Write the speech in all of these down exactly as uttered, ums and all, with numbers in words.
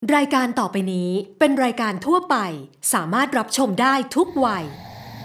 รายการต่อไปนี้เป็นรายการทั่วไปสามารถรับชมได้ทุกวัย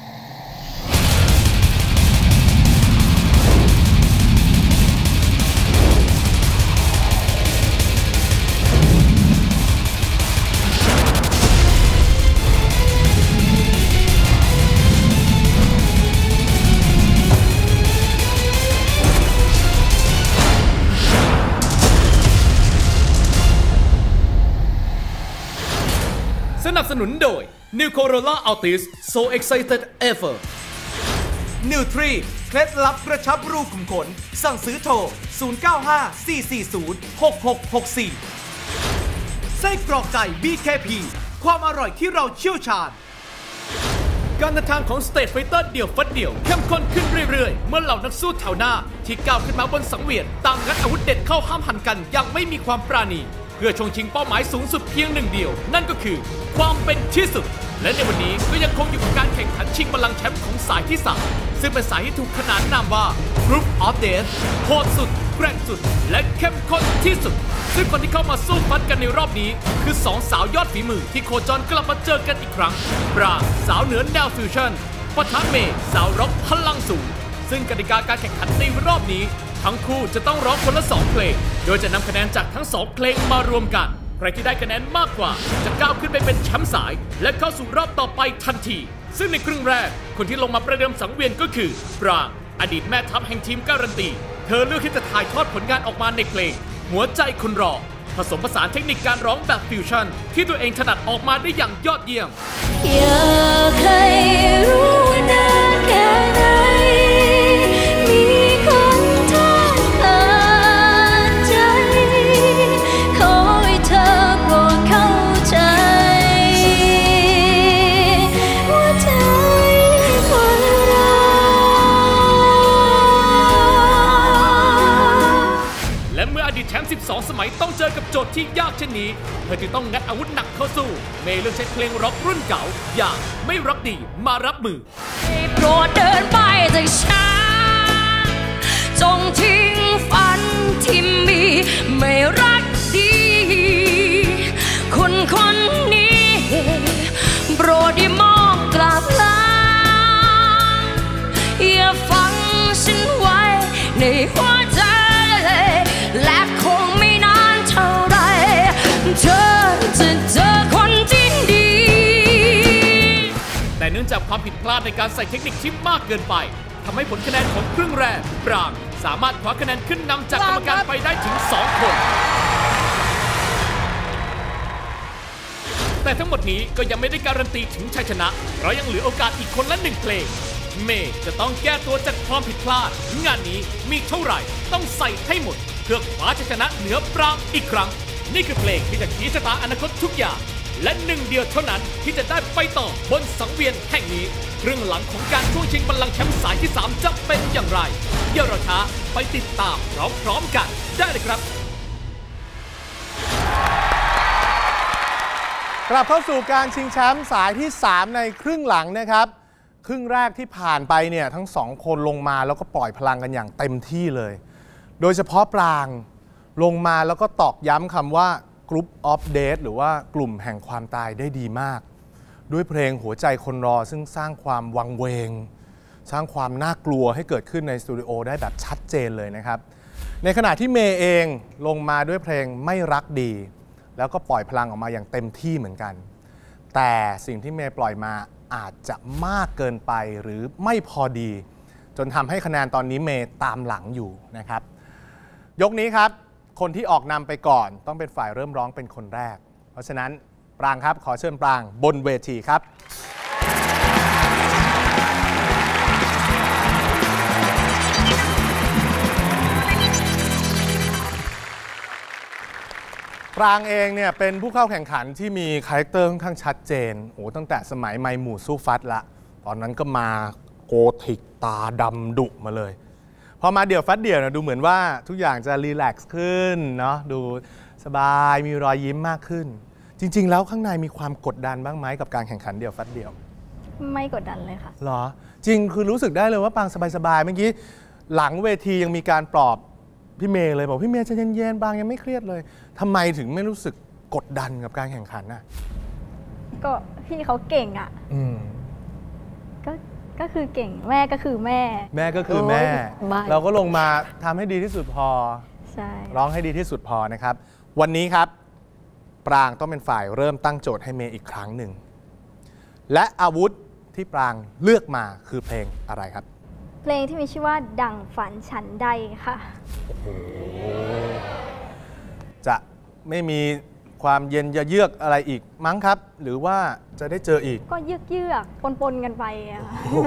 สนับสนุนโดย New Corolla Altis So Excited Ever New ทรี เคล็ดลับกระชับรูขุมขนสั่งซื้อโทรศูนย์ เก้า ห้า สี่ สี่ ศูนย์ หก หก หก สี่ไส้กรอกไก่ บี เค พี ความอร่อยที่เราเชี่ยวชาญการเดินทางของ State Fighter เดี่ยวฟัดเดี่ยวเข้มข้นขึ้นเรื่อยๆเมื่อเหล่านักสู้แถวหน้าที่ก้าวขึ้นมาบนสังเวียนต่างงัดอาวุธเด็ดเข้าห้ามหันกันอย่างไม่มีความปราณีเพื่อชงชิงเป้าหมายสูงสุดเพียงหนึ่งเดียวนั่นก็คือความเป็นที่สุดและในวันนี้ก็ยังคงอยู่กับการแข่งขันชิงบัลลังก์แชมป์ของสายที่สามซึ่งเป็นสายที่ถูกขนานนามว่า Group of Death โหดสุดแกร่งสุดและเข้มข้นที่สุดซึ่งคนที่เข้ามาสู้ฟัดกันในรอบนี้คือสองสาวยอดฝีมือที่โคจรกลับมาเจอกันอีกครั้งปรางสาวเหนือแนวฟิวชั่นปะทะเมย์สาวร็อกพลังสูงซึ่งกติกาการแข่งขันในรอบนี้ทั้งคู่จะต้องร้องคนละสองเพลงโดยจะนำคะแนนจากทั้งสองเพลงมารวมกันใครที่ได้คะแนนมากกว่าจะก้าวขึ้นไปเป็นแชมป์สายและเข้าสู่รอบต่อไปทันทีซึ่งในครึ่งแรกคนที่ลงมาประเดิมสังเวียนก็คือปรางอดีตแม่ทัพแห่งทีมการันตีเธอเลือกที่จะถ่ายทอดผลงานออกมาในเพลงหัวใจคนรอผสมผสานเทคนิคการร้องแบบฟิวชั่นที่ตัวเองถนัดออกมาได้อย่างยอดเยี่ยมอยากให้รู้นานแค่ไหนมีคนทางใจขอให้เธอโปรดเข้าใจว่าใจคนเราและเมื่ออดีตแชมป์สิบสองสมัยต้องเจอกับโจทย์ที่ยากเช่นนี้เธอจึงต้องงัดอาวุธหนักเข้าสู้เมย์เลือกใช้เพลงร็อกรุ่นเก่าอย่างไม่รักดีมารับมือโปรดเดินไปจากฉันจงทิ้งฝันที่มีไม่รักดีคนคนนี้โปรดอย่ามองกลับหลังอย่าฟังฉันไว้ในหัวใจและคงไม่นานเท่าไรเธอจะเจอคนที่ดีแต่เนื่องจากความผิดพลาดในการใส่เทคนิคที่มากเกินไปทำให้ผลคะแนนของครึ่งแรกปรางสามารถคว้าคะแนนขึ้นนำจากกรรมการไปได้ถึงสองคนแต่ทั้งหมดนี้ก็ยังไม่ได้การันตีถึงชัยชนะเพราะยังเหลือโอกาสอีกคนละหนึ่งเพลงเมย์จะต้องแก้ตัวจากความผิดพลาดงานนี้มีเท่าไหร่ต้องใส่ให้หมดเพื่อคว้าชัยชนะเหนือปรางอีกครั้งนี่คือเพลงที่จะชี้ชะตาอนาคตทุกอย่างและหนึ่งเดียวเท่านั้นที่จะได้ไปต่อบนสังเวียนแห่งนี้เรื่องหลังของการช่วงชิงบัลลังก์แชมป์สายที่สามจะเป็นอย่างไรเดี๋ยวเราช้าไปติดตามพร้อมๆกันได้เลยครับกลับเข้าสู่การชิงแชมป์สายที่สามในครึ่งหลังนะครับครึ่งแรกที่ผ่านไปเนี่ยทั้งสองคนลงมาแล้วก็ปล่อยพลังกันอย่างเต็มที่เลยโดยเฉพาะปรางลงมาแล้วก็ตอกย้ำคำว่า Group of Death หรือว่ากลุ่มแห่งความตายได้ดีมากด้วยเพลงหัวใจคนรอซึ่งสร้างความวังเวงสร้างความน่ากลัวให้เกิดขึ้นในสตูดิโอได้แบบชัดเจนเลยนะครับในขณะที่เมย์เองลงมาด้วยเพลงไม่รักดีแล้วก็ปล่อยพลังออกมาอย่างเต็มที่เหมือนกันแต่สิ่งที่เมย์ปล่อยมาอาจจะมากเกินไปหรือไม่พอดีจนทำให้คะแนนตอนนี้เมย์ตามหลังอยู่นะครับยกนี้ครับคนที่ออกนำไปก่อนต้องเป็นฝ่ายเริ่มร้องเป็นคนแรกเพราะฉะนั้นปรางครับขอเชิญปรางบนเวทีครับปรางเองเนี่ยเป็นผู้เข้าแข่งขันที่มีคาแรคเตอร์ค่อนข้างชัดเจนโอ้ตั้งแต่สมัยไมหมู่สู้ฟัดละตอนนั้นก็มาโกธิกตาดำดุมาเลยพอมาเดี่ยวฟัดเดี่ยวนะดูเหมือนว่าทุกอย่างจะรีแลกซ์ขึ้นเนาะดูสบายมีรอยยิ้มมากขึ้นจริงๆแล้วข้างในมีความกดดันบ้างไหมกับการแข่งขันเดี่ยวฟัดเดี่ยวไม่กดดันเลยค่ะหรอจริงคือรู้สึกได้เลยว่าปรางสบายๆเมื่อกี้หลังเวทียังมีการปลอบพี่เมย์เลยบอกพี่เมย์ใจเย็นๆปรางยังไม่เครียดเลยทำไมถึงไม่รู้สึกกดดันกับการแข่งขันน่ะก็พี่เขาเก่งอ่ะอืมก็ก็คือเก่งแม่ก็คือแม่แม่ก็คือแม่เราก็ลงมาทำให้ดีที่สุดพอใช่ร้องให้ดีที่สุดพอนะครับวันนี้ครับปรางต้องเป็นฝ่ายเริ่มตั้งโจทย์ให้เมย์อีกครั้งหนึ่งและอาวุธที่ปรางเลือกมาคือเพลงอะไรครับเพลงที่มีชื่อว่าดั่งฝันฉันใดค่ะโอ้โหจะไม่มีความเย็นเยือกอะไรอีกมั้งครับหรือว่าจะได้เจออีกก็เยือกเยือกปนๆกันไปอะ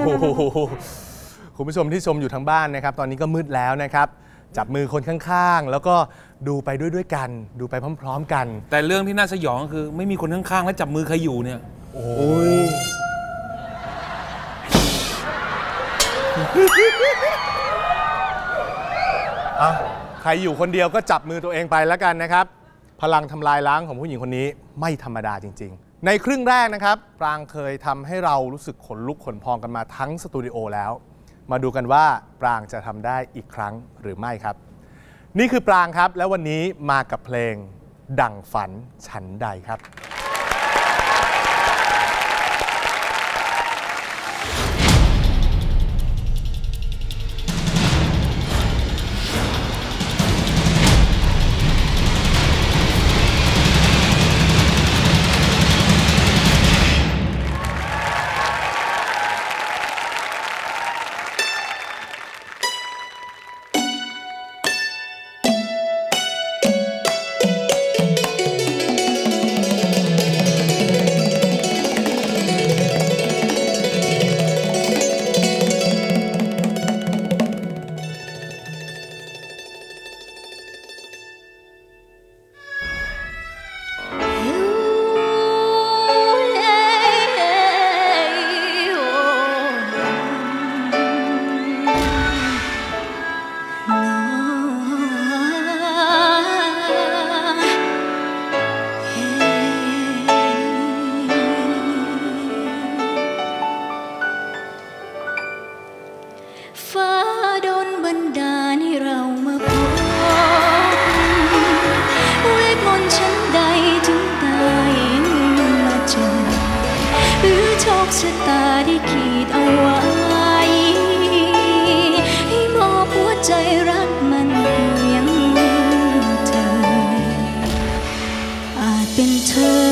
คุณผู้ชมที่ชมอยู่ทางบ้านนะครับตอนนี้ก็มืดแล้วนะครับจับมือคนข้างๆแล้วก็ดูไปด้วยด้วยกันดูไปพร้อมๆกันแต่เรื่องที่น่าสยองก็คือไม่มีคนข้างๆแล้วจับมือใครอยู่เนี่ยโอ้ยอ่ะใครอยู่คนเดียวก็จับมือตัวเองไปแล้วกันนะครับพลังทำลายล้างของผู้หญิงคนนี้ไม่ธรรมดาจริงๆในครึ่งแรกนะครับปรางเคยทำให้เรารู้สึกขนลุกขนพองกันมาทั้งสตูดิโอแล้วมาดูกันว่าปรางจะทำได้อีกครั้งหรือไม่ครับนี่คือปรางครับและวันนี้มากับเพลงดั่งฝันฉันใดครับชะตาได้ขีดเอาไว้ให้มอบหัวใจรักมันเพียงเธออาจเป็นเธอ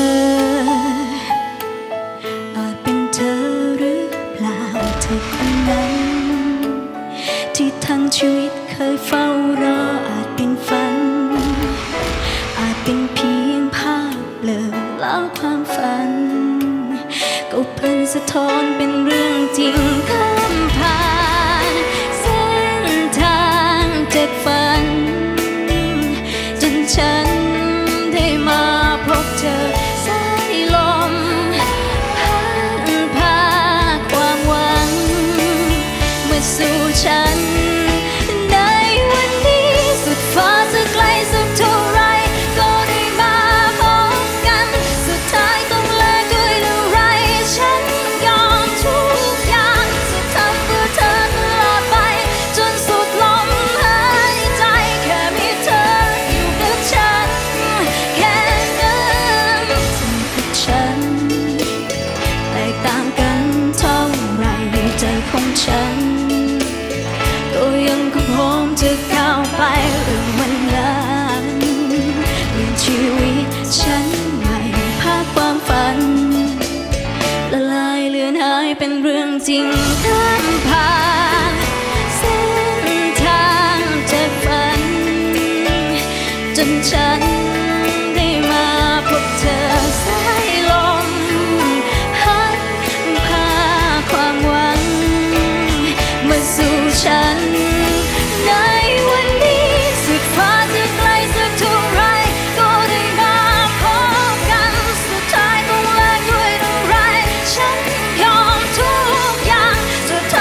อาจเป็นเธอหรือเปล่าเธอคนนั้นที่ทั้งชีวิตเคยเฝ้ารออาจเป็นฝันอาจเป็นเพียงภาพเบลอแล้วความฝันก็เพิ่งสะท้อนเป็นเรื่องจริงข้ามผ่านเส้นทางจากฝันจนฉันได้มาพบเธอสายลมพัดพาความหวังมาสู่ฉันในวันนี้สุดฟ้าจะไกลสักเท่าไรก็ได้มาพบกันสุดท้ายต้องแลกด้วยอะไรฉันยอมทุกอย่างจะทำเพื่อเธอตลอดไปจนสุดลมหายใจแค่มีเธออยู่กับฉันแค่นั้นเธอกับฉันแตกต่างกันเท่าไรใจของฉันก็ยังคงพร้อมจะก้าวไปเรื่องวันนั้นเปลี่ยนชีวิตฉันใหม่ภาพความฝันละลายเลือนหายเป็นเรื่องจริงข้ามผ่านเส้นทางจากฝันจนฉันได้มาพบเธอสายลมพัดพาความหวังมาสู่ฉันในวันนี้สุดฟ้าจะไกลสักเท่าไรก็ได้มาพบกันสุดท้ายต้องแลกด้วยอะไรฉันยอมทุกอย่างจะท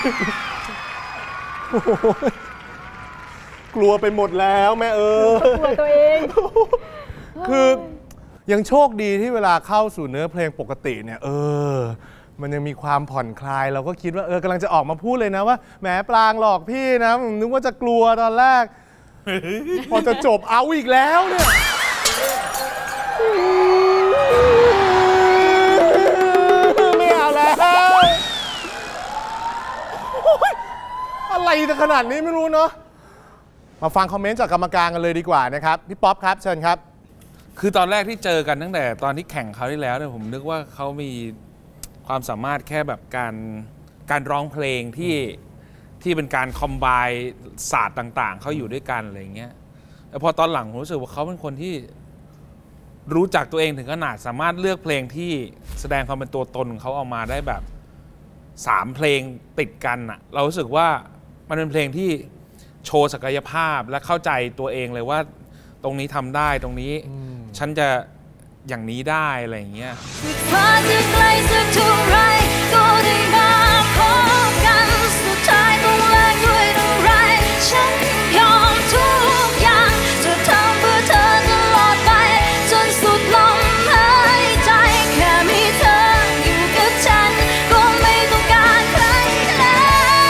กลัวไปหมดแล้วแม่เออกลัวตัวเองคือยังโชคดีที่เวลาเข้าสู่เนื้อเพลงปกติเนี่ยเออมันยังมีความผ่อนคลายเราก็คิดว่าเออกำลังจะออกมาพูดเลยนะว่าแหมปรางหลอกพี่นะนึกว่าจะกลัวตอนแรก พอจะจบเอาอีกแล้วเนี่ยไม่เอาแล้วอะไรจะขนาดนี้ไม่รู้เนาะมาฟังคอมเมนต์จากกรรมการกันเลยดีกว่านะครับพี่ป๊อปครับเชิญครับคือตอนแรกที่เจอกันตั้งแต่ตอนที่แข่งเขาที่แล้วเนี่ยผมนึกว่าเขามีความสามารถแค่แบบการการร้องเพลงที่ที่เป็นการคอมไบน์ศาสตร์ต่างๆเขาอยู่ด้วยกันอะไรเงี้ยแต่พอตอนหลังผมรู้สึกว่าเขาเป็นคนที่รู้จักตัวเองถึงขนาดสามารถเลือกเพลงที่แสดงความเป็นตัวตนของเขาออกมาได้แบบสามเพลงติดกันอะเรารู้สึกว่ามันเป็นเพลงที่โชว์ศักยภาพและเข้าใจตัวเองเลยว่าตรงนี้ทำได้ตรงนี้ฉันจะอย่างนี้ได้อะไรอย่างเงี้ยพาจะไกลสักเท่าไรก็ได้มาพบกันสุดท้ายต้องแลกด้วยอะไรฉันยอมทุกอย่างจะทำเพื่อเธอตลอดไปจนสุดลมหายใจแค่มีเธออยู่กับฉันก็ไม่ต้องการใครแล้ว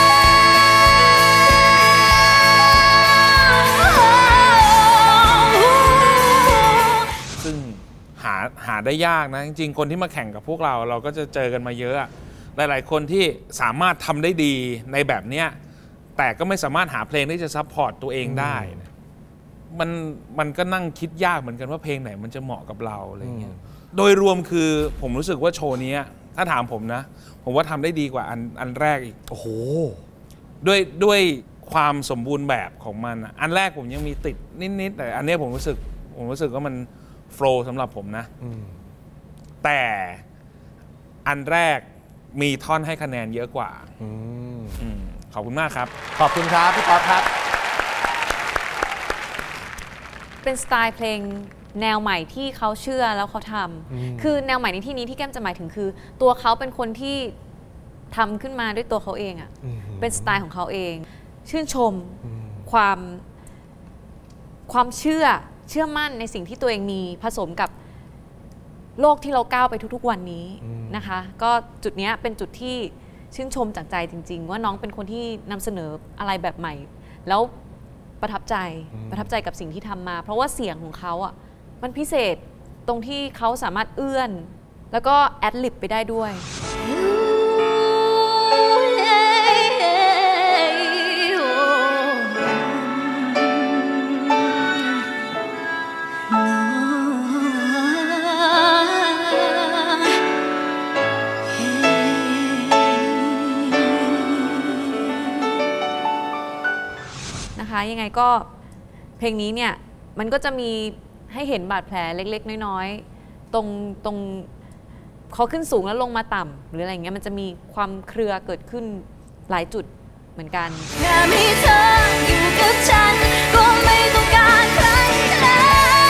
ซึ่งหาหาได้ยากนะจริงๆคนที่มาแข่งกับพวกเราเราก็จะเจอกันมาเยอะหลายๆคนที่สามารถทำได้ดีในแบบเนี้ยแต่ก็ไม่สามารถหาเพลงที่จะซัพพอร์ตตัวเองได้นะมันมันก็นั่งคิดยากเหมือนกันว่าเพลงไหนมันจะเหมาะกับเราอะไรเงี้ยโดยรวมคือผมรู้สึกว่าโชว์นี้ถ้าถามผมนะผมว่าทำได้ดีกว่าอันอันแรกอีกโอ้โหด้วยด้วยความสมบูรณ์แบบของมันอันแรกผมยังมีติดนิดๆแต่อันนี้ผมรู้สึกผมรู้สึกว่ามันโฟล์สำหรับผมนะแต่อันแรกมีท่อนให้คะแนนเยอะกว่าขอบคุณมากครับขอบคุณครับพี่ป๊อปครับเป็นสไตล์เพลงแนวใหม่ที่เขาเชื่อแล้วเขาทำคือแนวใหม่ในที่นี้ที่แก้มจะหมายถึงคือตัวเขาเป็นคนที่ทำขึ้นมาด้วยตัวเขาเองอ่ะเป็นสไตล์ของเขาเองชื่นชมความความเชื่อเชื่อมั่นในสิ่งที่ตัวเองมีผสมกับโลกที่เราก้าวไปทุกๆวันนี้นะคะก็จุดนี้เป็นจุดที่ชื่นชมจากใจจริงๆว่าน้องเป็นคนที่นำเสนออะไรแบบใหม่แล้วประทับใจประทับใจกับสิ่งที่ทำมาเพราะว่าเสียงของเขาอ่ะมันพิเศษตรงที่เขาสามารถเอื้อนแล้วก็แอดลิปไปได้ด้วยยังไงก็เพลงนี้เนี่ยมันก็จะมีให้เห็นบาดแผลเล็กๆน้อยๆตรงตรงเขาขึ้นสูงแล้วลงมาต่ำหรืออะไรเงี้ยมันจะมีความเครือเกิดขึ้นหลายจุดเหมือนกันแค่มีเธออยู่กับฉันก็ไม่ต้องการใครแล้ว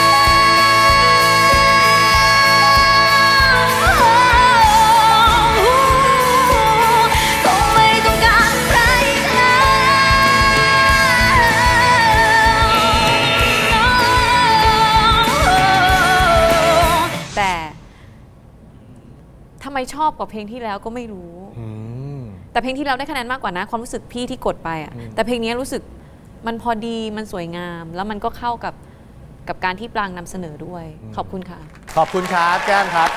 ทำไมชอบกว่าเพลงที่แล้วก็ไม่รู้แต่เพลงที่แล้วได้คะแนนมากกว่านะความรู้สึกพี่ที่กดไปอ่ะแต่เพลงนี้รู้สึกมันพอดีมันสวยงามแล้วมันก็เข้ากับกับการที่ปรางนำเสนอด้วยขอบคุณค่ะขอบคุณครับแก้มครับ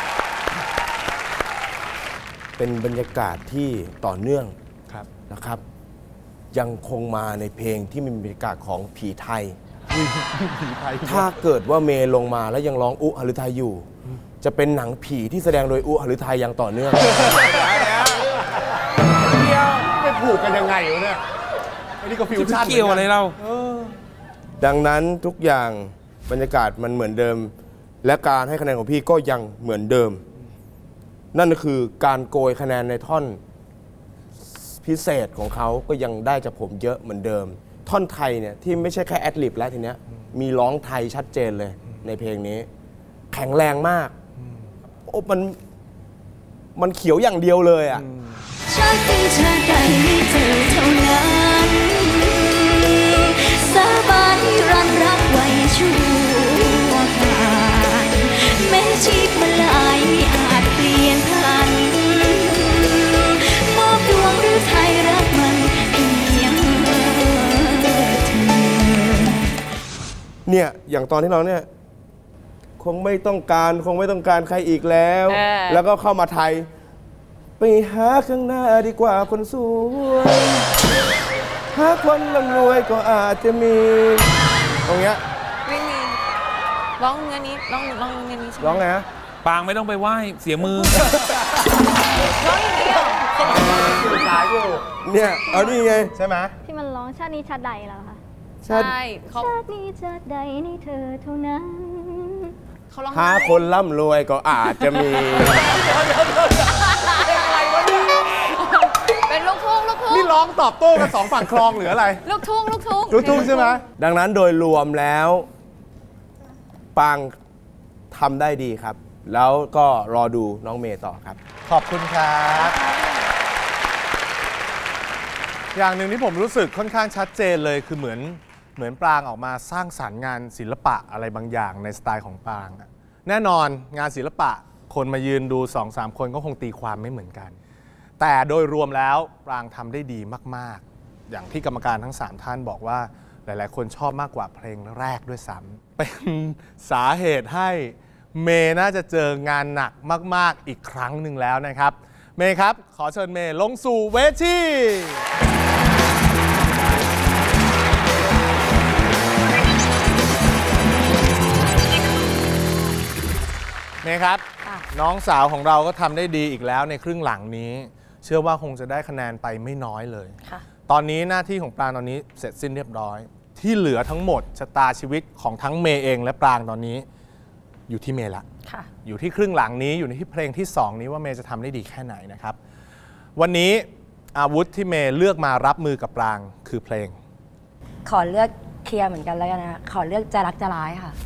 เป็นบรรยากาศที่ต่อเนื่องนะครับยังคงมาในเพลงที่มีบรรยากาศของผีไทยถ้าเกิดว่าเมย์ลงมาแล้วยังร้องอุหฤทัยอยู่จะเป็นหนังผีที่แสดงโดยอุหฤทัยอย่างต่อเนื่องไปผูกกันยังไงวะเนี่ยไอ้นี่ก็ฟิวชั่นเกี่ยวอะไรเราดังนั้นทุกอย่างบรรยากาศมันเหมือนเดิมและการให้คะแนนของพี่ก็ยังเหมือนเดิมนั่นก็คือการโกยคะแนนในท่อนพิเศษของเขาก็ยังได้จากผมเยอะเหมือนเดิมท่อนไทยเนี่ยที่ไม่ใช่แค่แอดลิบแล้วทีเนี้ยมีร้องไทยชัดเจนเลยในเพลงนี้แข็งแรงมากโอ้มันมันเขียวอย่างเดียวเลยอ่ะฉันเป็นเธอได้เธอเท่านั้นสาบานนิรันดร์รักไว้ชั่วการแม้ชีพมาลายไม่อาจเปลี่ยนพันมอบดวงหรือไทยรักมันเพียงเธอเนี่ยอย่างตอนที่เราเนี่ยคงไม่ต้องการคงไม่ต้องการใครอีกแล้ว แล้วก็เข้ามาไทยไปหาข้างหน้าดีกว่าคนสวยหาคนร่ำรวยก็อาจจะมีตรงเนี้ยไม่มีร้องเนื้อนี้ร้องร้องเนื้อนี้ใช่ไหมร้องไงฮะปางไม่ต้องไปไหว้เสียมือร้องอย่างเดียวเนี่ยเอานี่ไงใช่ไหมที่มันร้องชาตินี้ชาติใดแล้วค่ะใช่ชาตินี้ชาติใดนี่เธอเท่านั้นหาคนร่ำรวยก็อาจจะมีเป็นลูกทุ่งลูกทุ่งนี่ร้องตอบโต้กันสองฝั่งคลองหรืออะไรลูกทุ่งลูกทุ่งลูกทุ่งใช่ไหมดังนั้นโดยรวมแล้วปางทำได้ดีครับแล้วก็รอดูน้องเมย์ต่อครับขอบคุณครับอย่างหนึ่งที่ผมรู้สึกค่อนข้างชัดเจนเลยคือเหมือนเหมือนปรางออกมาสร้างสรรค์งานศิลปะอะไรบางอย่างในสไตล์ของปรางแน่นอนงานศิลปะคนมายืนดู สองสาม คนก็คงตีความไม่เหมือนกันแต่โดยรวมแล้วปรางทำได้ดีมากๆอย่างที่กรรมการทั้งสามท่านบอกว่าหลายๆคนชอบมากกว่าเพลงแรกด้วยซ้ำเป็นสาเหตุให้เมย์น่าจะเจองานหนักมากๆอีกครั้งหนึ่งแล้วนะครับเมย์ครับขอเชิญเมย์ลงสู่เวทีเมย์ครับน้องสาวของเราก็ทำได้ดีอีกแล้วในครึ่งหลังนี้เชื่อว่าคงจะได้คะแนนไปไม่น้อยเลยตอนนี้หน้าที่ของปรางตอนนี้เสร็จสิ้นเรียบร้อยที่เหลือทั้งหมดชะตาชีวิตของทั้งเมย์เองและปรางตอนนี้อยู่ที่เมย์ละอยู่ที่ครึ่งหลังนี้อยู่ในที่เพลงที่สองนี้ว่าเมย์จะทำได้ดีแค่ไหนนะครับวันนี้อาวุธที่เมย์เลือกมารับมือกับปรางคือเพลงขอเลือกเคลียร์เหมือนกันแล้วกันนะขอเลือกจะรักจะร้ายค่ะ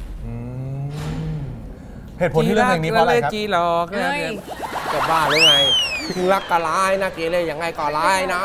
เหตุผลที่เลือกเพลงนี้เพราะอะไรครับจีหลอกจะบ้าหรือไงถึงรักก็ร้ายนะเกเรยังไงก็ร้ายนะ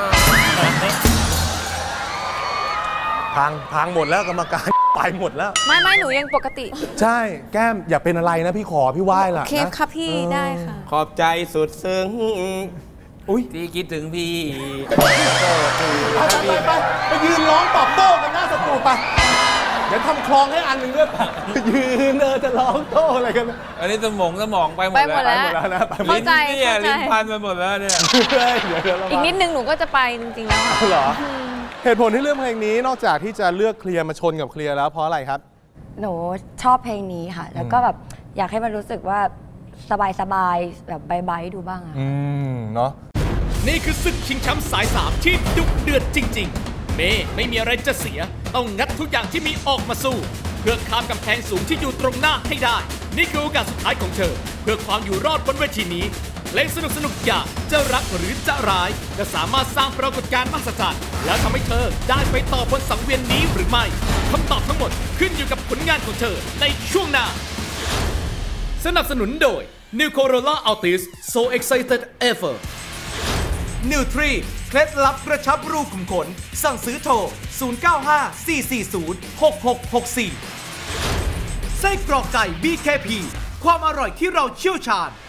พังพังหมดแล้วกรรมการไปหมดแล้วไม่ไม่หนูยังปกติใช่แก้มอย่าเป็นอะไรนะพี่ขอพี่ไหว้ล่ะเคฟค่ะพี่ได้ค่ะขอบใจสุดซึ้งอุ้ยที่คิดถึงพี่ไปไปไปไปยืนร้องตอบโต้กันหน้าสตูไปเดี๋ยวทำคลองให้อันหนึ่งด้วยยืนเออจะร้องโต้อะไรกันอันนี้สมองสมองไปหมดแล้วไปหมดแล้วนะเข้าใจเนี่ยลิ้นพันไปหมดแล้วเนี่ยอีกนิดนึงหนูก็จะไปจริงๆแล้วค่ะเหรอเหตุผลที่เลือกเพลงนี้นอกจากที่จะเลือกเคลียร์มาชนกับเคลียร์แล้วเพราะอะไรครับหนูชอบเพลงนี้ค่ะแล้วก็แบบอยากให้มันรู้สึกว่าสบายๆแบบใบๆดูบ้างอะอืมเนาะนี่คือศึกชิงแชมป์สายสามที่ดุเดือดจริงๆเมย์ไม่มีอะไรจะเสียต้องงัดทุกอย่างที่มีออกมาสู้เพื่อข้ามกำแพงสูงที่อยู่ตรงหน้าให้ได้นี่คือโอกาสสุดท้ายของเธอเพื่อความอยู่รอดบนเวทีนี้เพลงสนุกสนุกอย่างจะรักหรือจะร้ายจะสามารถสร้างปรากฏการณ์มหัศจรรย์แล้วทำให้เธอได้ไปต่อบนสังเวียนนี้หรือไม่คำตอบทั้งหมดขึ้นอยู่กับผลงานของเธอในช่วงหน้าสนับสนุนโดย New Corolla Altis So Excited Ever New ทรี เคล็ดลับกระชับรูขุมขนสั่งซื้อโทรศูนย์ เก้า ห้า สี่ สี่ ศูนย์ หก หก หก สี่ไส้กรอกไก่ บี เค พี ความอร่อยที่เราเชี่ยวชาญ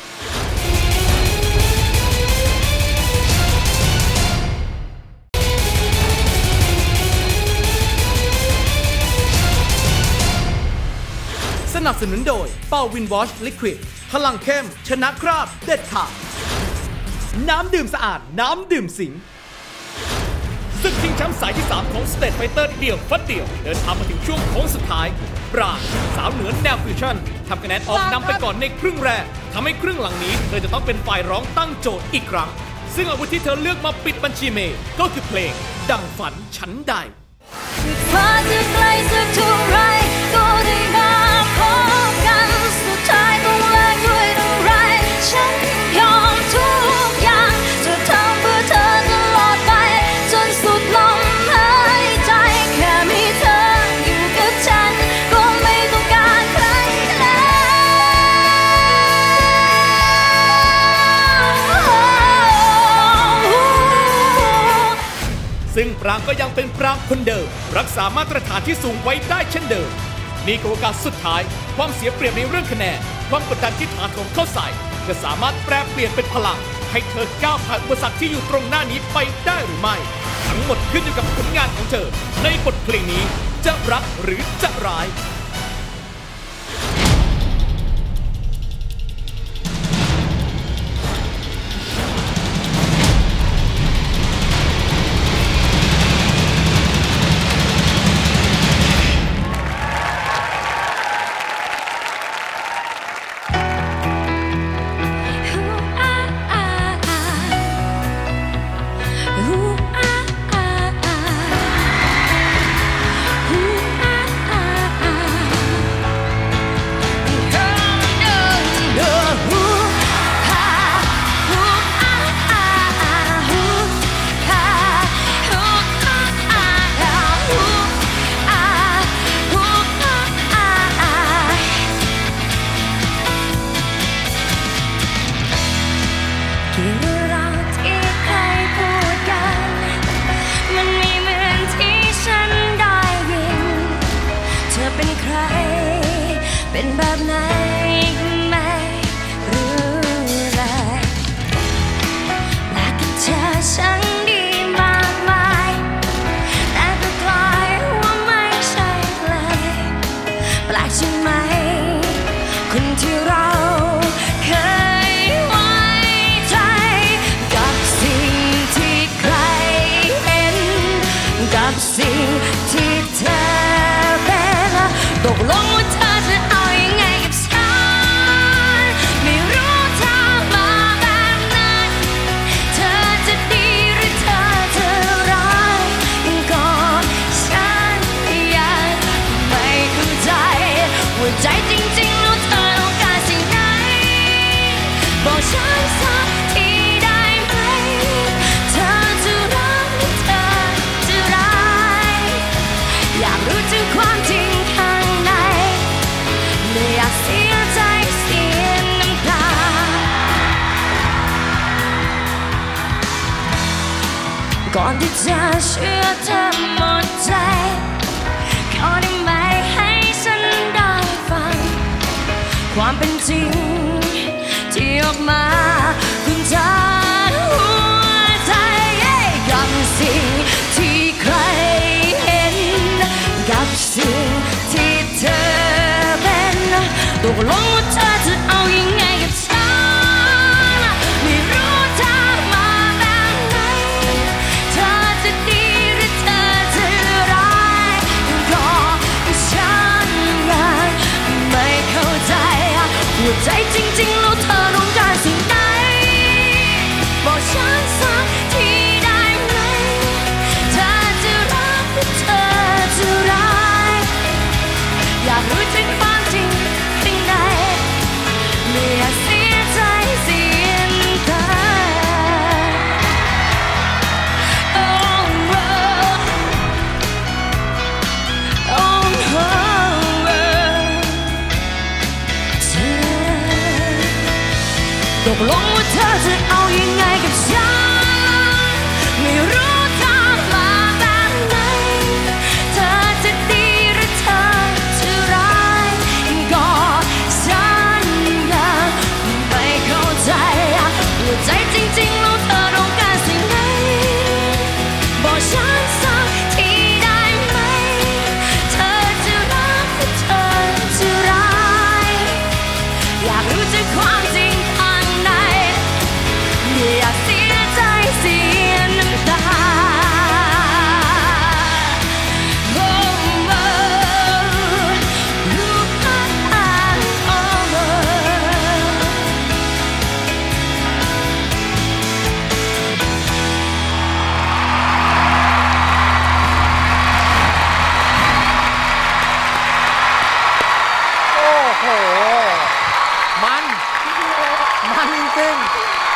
สนับสนุนโดยเป่าวินวอชลิควิดพลังเข้มชนะคราบเด็ดขาดน้ำดื่มสะอาดน้ำดื่มสิงศึกชิงแชมป์สายที่สามของ State Fighter เดี่ยวฟัดเดี่ยวเดินทางมาถึงช่วงโค้งสุดท้ายปรางสาวเหนือแนวฟิวชั่นทำคะแนนออกนำไปก่อนในครึ่งแรกทำให้ครึ่งหลังนี้เธอจะต้องเป็นฝ่ายร้องตั้งโจทย์อีกครั้งซึ่งอาวุธที่เธอเลือกมาปิดบัญชีเมย์ก็คือเพลงดังฝันฉันใดฟ้าจะไกลสักเท่าไรก็ได้มาพบกันสุดท้ายต้องแลกด้วยอะไรฉันยอมทุกอย่างจะทำเพื่อเธอตลอดไปจนสุดลมหายใจแค่มีเธออยู่กับฉันก็ไม่ต้องการใครแล้วปรางก็ยังเป็นปรางคนเดิมรักษามาตรฐานที่สูงไว้ได้เช่นเดิมนี่คือโอกาสสุดท้ายความเสียเปรียบในเรื่องคะแนนความกดดันที่ถาโถมเข้าใส่จะสามารถแปรเปลี่ยนเป็นพลังให้เธอก้าวผ่านอุปสรรคที่อยู่ตรงหน้านี้ไปได้หรือไม่ทั้งหมดขึ้นอยู่กับผลงานของเธอในบทเพลงนี้จะรักหรือจะร้ายเป็นแบบไหนไม่รู้เลยแปลกกับเธอฉันดีมากมายแต่ก็กลายว่าไม่ใช่เลยแปลกใช่ไหมคนที่เราเคยไว้ใจกับสิ่งที่ใครเห็นกับสิ่งที่เธอเป็นตกลงว่าเธอจะเอายังไงกับฉันไม่รู้ทางมาแบบนั้นเธอจะดีหรือเธอจะร้ายก็ฉันยังไม่เข้าใจว่าใจจริงๆแล้วเธอต้องการสิ่งไหนบอกฉันสักทีได้ไหมเธอจะรักหรือเธอจะร้ายอยากรู้ถึงความจริงข้างในไม่อยากเสียใจเสียน้ำตาก่อนที่จะเชื่อเธอหมดใจขอได้ไหมให้ฉันได้ฟังความเป็นจริงที่ออกมาคุณจากหัวใจกับสิ่งที่ใครเห็นกับสิ่งที่เธอเป็นตกลงว่าเธอจะเอายังไงกับฉันไม่รู้ทางมาแบบไหนเธอจะดีหรือเธอจะร้ายก็ฉันยังไม่เข้าใจหัวใจจริงๆแล้วเธอต้องการสิ่งไหนบอกฉันสักทีได้ไหมเธอจะรักหรือเธอจะร้ายอยากรู้ถึงความจริงข้างในไม่อยากเสียใจเสียน้ำตา Oh, oh, oh, oh, oh. เธอตกลงว่าเธอจะเอายังไงกับฉันไม่รู้ทางมาแบบไหนเธอจะดีหรือเธอจะร้ายก็ฉันยังไม่เข้าใจหัวใจจริงๆแล้วเธอต้องการสิ่งไหนบอกฉันสักทีได้ไหมเธอจะรักหรือเธอจะร้ายอยากรู้ถึงความจริงข้างในไม่อยากเสียใจเสียน้ำตา Oh, oh, oh, oh. โอ้โห มัน มันจริง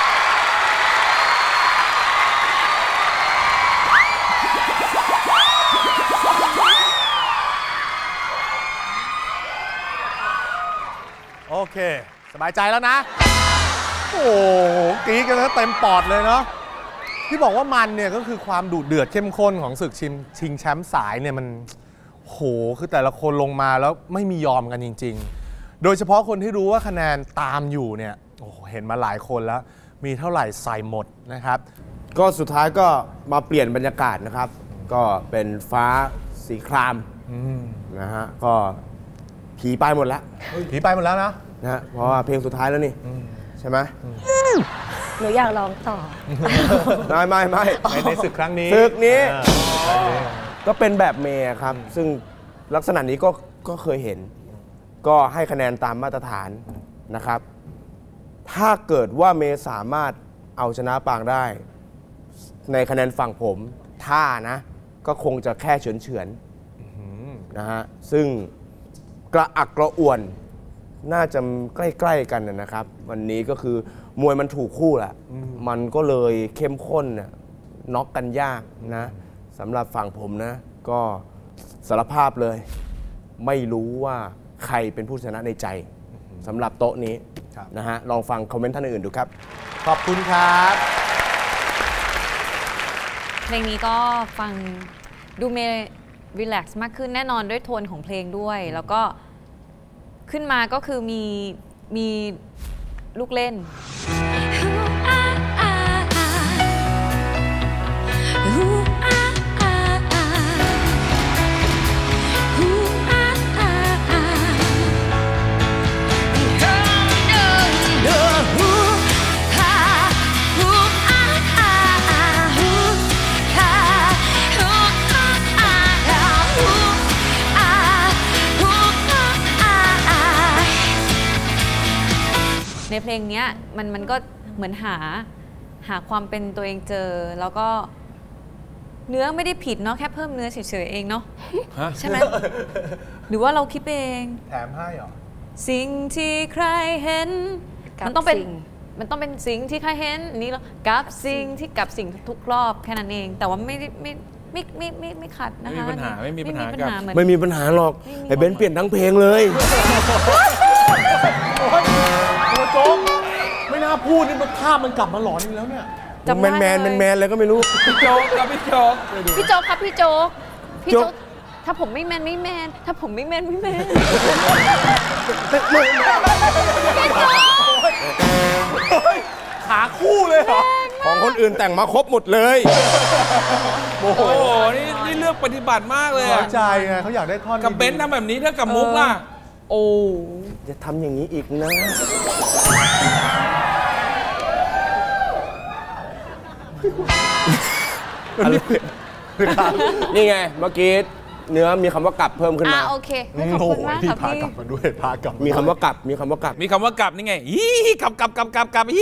ๆโอเค สบายใจแล้วนะ โอ้โหกรี๊ดกันแล้วเต็มปอดเลยเนาะที่บอกว่ามันเนี่ยก็คือความดุเดือดเข้มข้นของศึกชิงชิงแชมป์สายเนี่ยมันโหคือแต่ละคนลงมาแล้วไม่มียอมกันจริงๆโดยเฉพาะคนที่รู้ว่าคะแนนตามอยู่เนี่ยโอ้เห็นมาหลายคนแล้วมีเท่าไหร่ใส่หมดนะครับก็สุดท้ายก็มาเปลี่ยนบรรยากาศนะครับ ก็เป็นฟ้าสีครามนะฮะก็ผีไปหมดแล้วผีไปหมดแล้วนะนะฮะเพราะว่าเพลงสุดท้ายแล้วนี่ใช่ไหมหนูอยากร้องต่อไม่ไม่ไม่ในศึกครั้งนี้ศึกนี้ก็เป็นแบบเมย์ครับซึ่งลักษณะนี้ก็ก็เคยเห็นก็ให้คะแนนตามมาตรฐานนะครับถ้าเกิดว่าเมย์สามารถเอาชนะปางได้ในคะแนนฝั่งผมถ้านะก็คงจะแค่เฉือนเฉือนนะฮะซึ่งกระอักกระอ่วนน่าจะใกล้ๆกันนะครับวันนี้ก็คือมวยมันถูกคู่แหละมันก็เลยเข้มข้นนะน็อกกันยากนะสำหรับฝั่งผมนะก็สารภาพเลยไม่รู้ว่าใครเป็นผู้ชนะในใจสำหรับโต๊ะนี้นะฮะลองฟังคอมเมนต์ท่านอื่นดูครับขอบคุณครับเพลงนี้ก็ฟังดูเมรีแลกซ์มากขึ้นแน่นอนด้วยโทนของเพลงด้วยแล้วก็ขึ้นมาก็คือมีมีลูกเล่นในเพลงนี้มันมันก็เหมือนหาหาความเป็นตัวเองเจอแล้วก็เนื้อไม่ได้ผิดเนาะแค่เพิ่มเนื้อเฉยๆเองเนาะใช่ไหมหรือว่าเราคิดเองแถมให้หรอสิ่งที่ใครเห็นมันต้องเป็นมันต้องเป็นสิ่งที่ใครเห็นนี่แล้วกับสิ่งที่กับสิ่งทุกรอบแค่นั้นเองแต่ว่าไม่ไม่ไม่ไม่ไม่ไม่ขัดนะคะไม่มีปัญหาไม่มีปัญหาไม่มีปัญหาหรอกไอ้เบนเปลี่ยนทั้งเพลงเลยโอ้โจ๊กไม่น่าพูดนี่มันภาพมันกลับมาหลอนอีกแล้วเนี่ยแมนแมนแมนแมนเลยก็ไม่รู้พี่โจ๊กครับพี่โจ๊กพี่โจ๊กครับพี่โจ๊กพี่โจ๊กถ้าผมไม่แมนไม่แมนถ้าผมไม่แมนไม่แมนขาคู่เลยเหรอของคนอื่นแต่งมาครบหมดเลยโอ้โหนี่นี่เลือกปฏิบัติมากเลยเข้าใจไงเขาอยากได้ท่อนกับเบนซ์ทำแบบนี้ถ้ากับมุกล่ะโอ้จะทำอย่างนี้อีกนะนี่ไงเมื่อกี้เนื้อมีคำว่ากลับเพิ่มขึ้นมาโอเคขอบคุณมากค่ะพี่พากลับมาด้วยพากลับมีคำว่ากลับมีคำว่ากลับมีคำว่ากลับนี่ไงฮีกลับกลับกลับกลับกลับฮี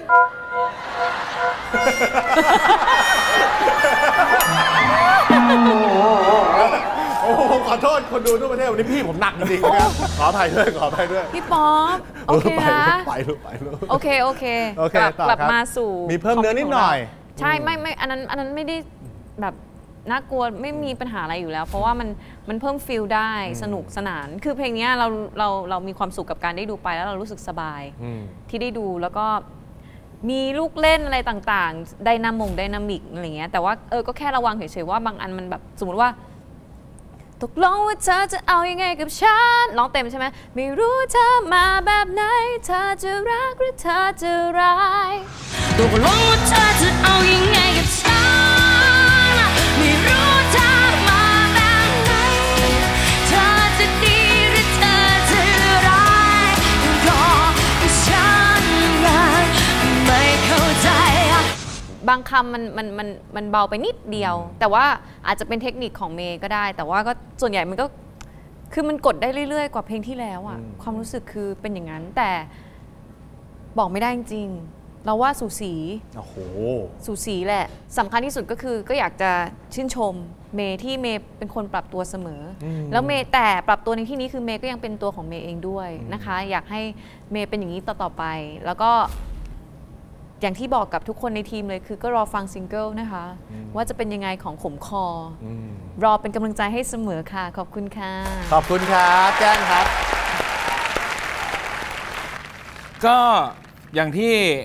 โอ้ขอโทษคนดูทั่วประเทศวันนี้พี่ผมหนักจริงๆนะขออภัยด้วยขออภัยด้วยพี่ป๊อปโอเคนะไปลูกไปลูกโอเคโอเคกลับมาสู่มีเพิ่มเนื้อนิดหน่อยใช่ไม่ไม่อันนั้นอันนั้นไม่ได้แบบน่ากลัวไม่มีปัญหาอะไรอยู่แล้วเพราะว่ามันมันเพิ่มฟีลได้สนุกสนานคือเพลงนี้เราเราเรามีความสุขกับการได้ดูไปแล้วเรารู้สึกสบายที่ได้ดูแล้วก็มีลูกเล่นอะไรต่างๆไดนามงไดนามิกอะไรเงี้ยแต่ว่าเออก็แค่ระวังเฉยๆว่าบางอันมันแบบสมมติว่าตกลงว่าเธอจะเอายังไงกับฉันร้องเต็มใช่ไหมไม่รู้เธอมาแบบไหนเธอจะรักหรือเธอจะร้ายตกลงว่าเธอจะเอายังไงกับฉันไม่รู้เธอมาแบบไหนเธอจะดีหรือเธอจะร้ายก็ฉันยังไม่เข้าใจบางคำมันมันมันมันเบาไปนิดเดียวแต่ว่าอาจจะเป็นเทคนิคของเมย์ก็ได้แต่ว่าก็ส่วนใหญ่มันก็คือมันกดได้เรื่อยๆกว่าเพลงที่แล้วอะความรู้สึกคือเป็นอย่างนั้นแต่บอกไม่ได้จริงๆเราว่าสูสีโอ้โหสูสีแหละสำคัญที่สุดก็คือก็อยากจะชื่นชมเมย์ที่เมย์เป็นคนปรับตัวเสมอแล้วเมย์แต่ปรับตัวในที่นี้คือเมย์ก็ยังเป็นตัวของเมย์เองด้วยนะคะอยากให้เมย์เป็นอย่างนี้ต่อๆไปแล้วก็อย่างที่บอกกับทุกคนในทีมเลยคือก็รอฟังซิงเกิลนะคะว่าจะเป็นยังไงของขมคอรอเป็นกำลังใจให้เสมอค่ะขอบคุณค่ะขอบคุณครับแจ้งครับก็อย่างที่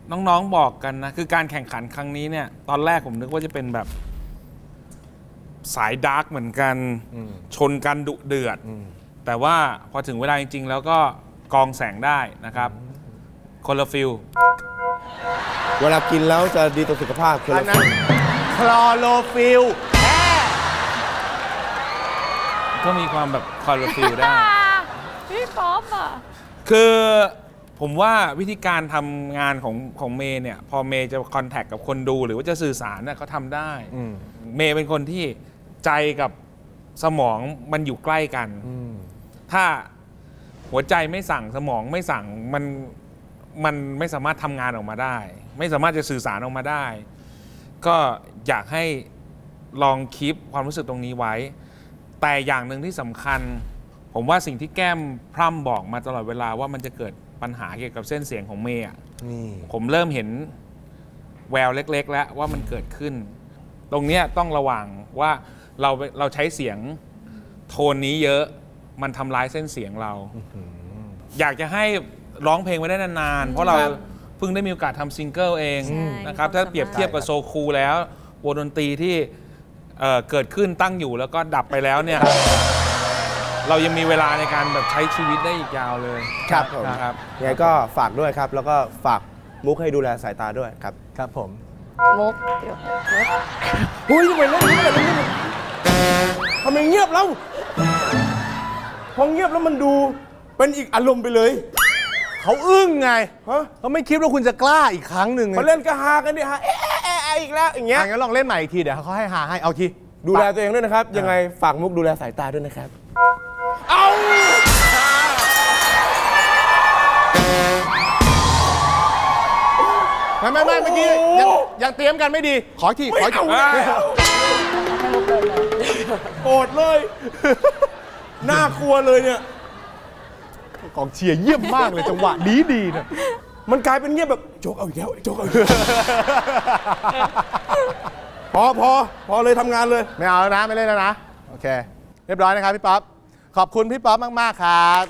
น้องๆบอกกันนะคือการแข่งขันครั้งนี้เนี่ยตอนแรกผมนึกว่าจะเป็นแบบสายดาร์กเหมือนกันชนกันดุเดือดแต่ว่าพอถึงเวลาจริงๆแล้วก็กองแสงได้นะครับคนละฟิลเวลากินแล้วจะดีต่อสุขภาพคืออันนั้นคลอโรฟิลแค่ก็มีความแบบคอลอฟิลได้พี่ป๊อปอ่ะคือผมว่าวิธีการทำงานของของเมย์เนี่ยพอเมย์จะคอนแทคกับคนดูหรือว่าจะสื่อสารเนี่ยเขาทำได้เมย์เป็นคนที่ใจกับสมองมันอยู่ใกล้กันถ้าหัวใจไม่สั่งสมองไม่สั่งมันมันไม่สามารถทำงานออกมาได้ไม่สามารถจะสื่อสารออกมาได้ก็อยากให้ลองคีปความรู้สึกตรงนี้ไว้แต่อย่างหนึ่งที่สำคัญผมว่าสิ่งที่แก้มพร่ำบอกมาตลอดเวลาว่ามันจะเกิดปัญหาเกี่ยวกับเส้นเสียงของเมย์ผมเริ่มเห็นแววเล็กๆแล้วว่ามันเกิดขึ้นตรงนี้ต้องระวังว่าเราเราใช้เสียงโทนนี้เยอะมันทำร้ายเส้นเสียงเราอยากจะให้ร้องเพลงไว้ได้นานๆเพราะเราเพิ่งได้มีโอกาสทำซิงเกิลเองนะครับถ้าเปรียบเทียบกับโซคูแล้ววงดนตรีที่เอ่อเกิดขึ้นตั้งอยู่แล้วก็ดับไปแล้วเนี่ยเรายังมีเวลาในการแบบใช้ชีวิตได้อีกยาวเลยครับผมครับยังไงก็ฝากด้วยครับแล้วก็ฝากมุกให้ดูแลสายตาด้วยครับครับผมมุกเดี๋ยวหุ้ยทำไมเล่นแบบนี้ทำไมเงียบแล้วพอเงียบแล้วมันดูเป็นอีกอารมณ์ไปเลยเขาอึ้งไงเขาไม่คิดว่าคุณจะกล้าอีกครั้งหนึ่งเขาเล่นก็ฮากันดิฮะเอ๊ะเอ๊ะอีกแล้วอย่างเงี้ยงั้นลองเล่นใหม่อีกทีเดี๋ยวเขาให้ฮาให้เอาทีดูแลตัวเองด้วยนะครับยังไงฝากมุกดูแลสายตาด้วยนะครับเอาไม่ไม่ไม่เมื่อกี้ยังเตรียมกันไม่ดีขอทีขอทีโกรธเลยน่ากลัวเลยเนี่ยกองเชียร์เยี่ยมมากเลยจังหวะดีดีเนี่ยมันกลายเป็นเงียบแบบโจกเอาอีกแล้วโจกเอาอีกแล้วพอพอพอเลยทำงานเลยไม่เอาแล้วนะไม่เล่นแล้วนะโอเคเรียบร้อยนะครับพี่ป๊อปขอบคุณพี่ป๊อปมากๆครับ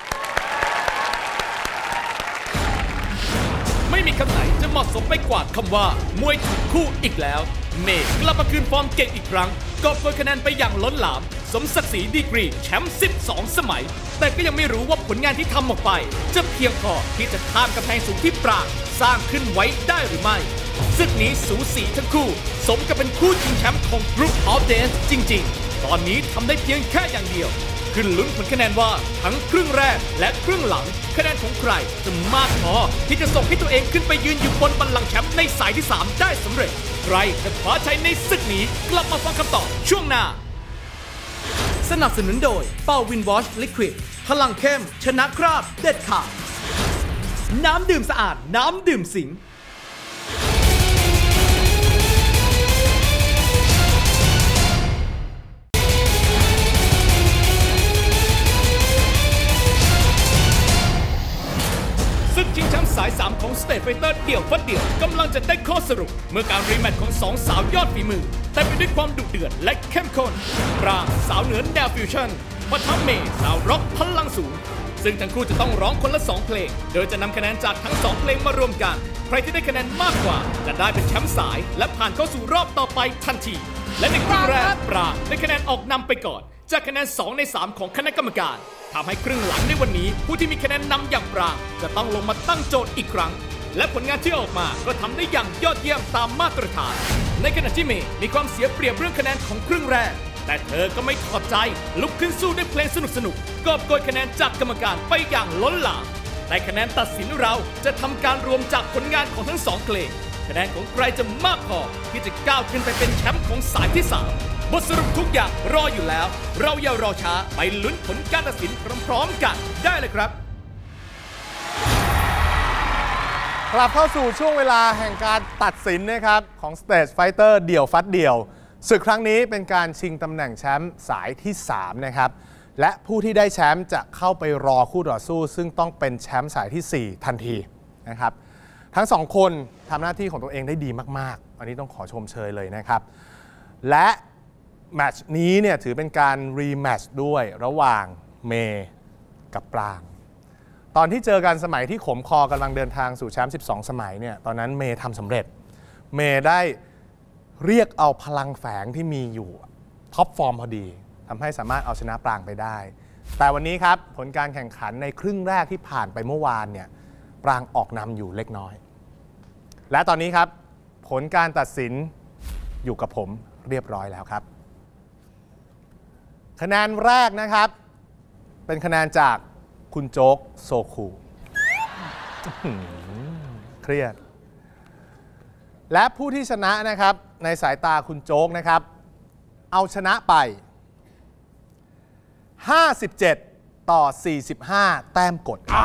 ไม่มีคำไหนจะเหมาะสมไปกว่าคำว่ามวยถูกคู่อีกแล้วเมย์กลับมาคืนฟอร์มเก่งอีกครั้งกอบโกยคะแนนไปอย่างล้นหลามสมศักดิ์ศรีดีกรีแชมป์สิบสองสมัยแต่ก็ยังไม่รู้ว่าผลงานที่ทำออกไปจะเพียงพอที่จะข้ามกำแพงสูงที่ปรางสร้างขึ้นไว้ได้หรือไม่ศึกนี้สูสีทั้งคู่สมกับเป็นคู่ชิงแชมป์ของ Group of Dance จริงๆตอนนี้ทำได้เพียงแค่อย่างเดียวขึ้นลุ้นผลคะแนนว่าทั้งครึ่งแรกและครึ่งหลังคะแนนของใครจะมากพอที่จะส่งให้ตัวเองขึ้นไปยืนอยู่บนบัลลังก์แชมป์ในสายที่สามได้สำเร็จใครจะคว้าชัยในศึกนี้กลับมาฟังคำตอบช่วงหน้าสนับสนุนโดยเป้าวินวอชลิควิดพลังเข้มชนะคราบเด็ดขาดน้ำดื่มสะอาดน้ำดื่มสิงศึกชิงแชมป์สายสามของสเตทไฟเตอร์เดี่ยวฟัดเดี่ยวกำลังจะได้ข้อสรุปเมื่อการรีแมตช์ของสองสาวยอดฝีมือแต่ไปด้วยความดุเดือดและเข้มข้นปรางสาวเหนือแนวฟิวชั่นปะทะเมย์สาวร็อกพลังสูงซึ่งทั้งคู่จะต้องร้องคนละสองเพลงโดยจะนำคะแนนจากทั้งสองเพลงมารวมกันใครที่ได้คะแนนมากกว่าจะได้เป็นแชมป์สายและผ่านเข้าสู่รอบต่อไปทันทีและในครึ่งแรกปรางได้คะแนนออกนำไปก่อนจากคะแนนสองในสามของคณะกรรมการทำให้ครึ่งหลังในวันนี้ผู้ที่มีคะแนนนำอย่างปรางจะต้องลงมาตั้งโจทย์อีกครั้งและผลงานที่ออกมาก็ทำได้อย่างยอดเยี่ยมตามมาตรฐานในขณะที่เมย์มีความเสียเปรียบเรื่องคะแนนของครึ่งแรกแต่เธอก็ไม่ถอดใจลุกขึ้นสู้ด้วยเพลงสนุกๆกอบโกยคะแนนจากกรรมการไปอย่างล้นหลามในคะแนนตัดสินเราจะทำการรวมจากผลงานของทั้งสองเพลงคะแนนของใครจะมากพอที่จะก้าวขึ้นไปเป็นแชมป์ของสายที่สามบทสรุปทุกอย่างรออยู่แล้วเราอย่ารอช้าไปลุ้นผลการตัดสินพร้อมๆกันได้เลยครับกลับเข้าสู่ช่วงเวลาแห่งการตัดสินนะครับของ Stage Fighter เดี่ยวฟัดเดี่ยวศึกครั้งนี้เป็นการชิงตำแหน่งแชมป์สายที่สามนะครับและผู้ที่ได้แชมป์จะเข้าไปรอคู่ต่อสู้ซึ่งต้องเป็นแชมป์สายที่สี่ทันทีนะครับทั้งสองคนทำหน้าที่ของตัวเองได้ดีมากๆอันนี้ต้องขอชมเชยเลยนะครับและแมตช์นี้เนี่ยถือเป็นการรีแมตช์ด้วยระหว่างเมย์กับปรางตอนที่เจอกันสมัยที่ขมคอกำลังเดินทางสู่แชมป์สิบสองสมัยเนี่ยตอนนั้นเมย์ทำสำเร็จเมย์ได้เรียกเอาพลังแฝงที่มีอยู่ท็อปฟอร์มพอดีทำให้สามารถเอาชนะปรางไปได้แต่วันนี้ครับผลการแข่งขันในครึ่งแรกที่ผ่านไปเมื่อวานเนี่ยปรางออกนำอยู่เล็กน้อยและตอนนี้ครับผลการตัดสินอยู่กับผมเรียบร้อยแล้วครับคะแนนแรกนะครับเป็นคะแนนจากคุณโจ๊กโซคูเครียดและผู้ที่ชนะนะครับในสายตาคุณโจ๊กนะครับเอาชนะไปห้าสิบเจ็ดต่อสี่สิบห้าแต้มกดอ่า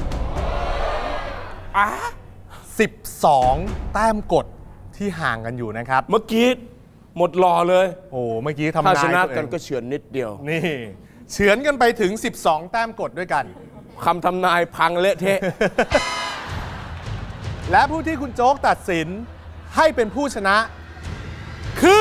อ่าสิบสองแต้มกดที่ห่างกันอยู่นะครับเมื่อกี้หมดรอเลยโอ้เมื่อกี้ทำนายถ้าชนะกันก็เฉือนนิดเดียวนี่เฉือนกันไปถึงสิบสองแต้มกดด้วยกันคำทำนายพังเละเทะและผู้ที่คุณโจ๊กตัดสินให้เป็นผู้ชนะคือ